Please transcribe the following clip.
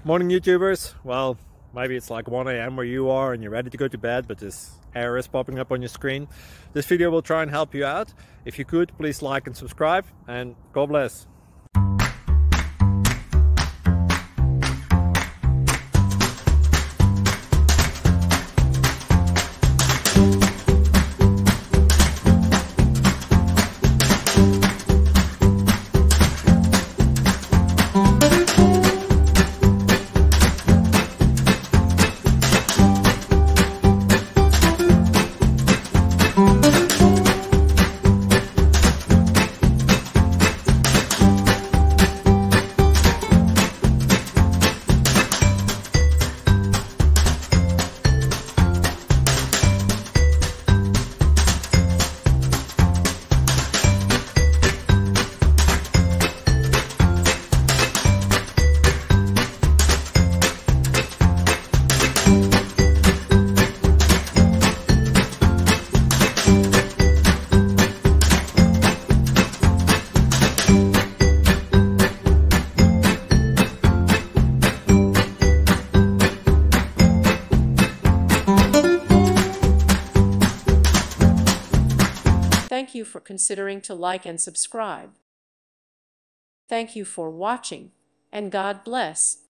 Morning YouTubers. Well, maybe it's like 1 a.m. where you are and you're ready to go to bed, but this error is popping up on your screen. This video will try and help you out. If you could, please like and subscribe, and God bless. Thank you for considering to like and subscribe. Thank you for watching, and God bless.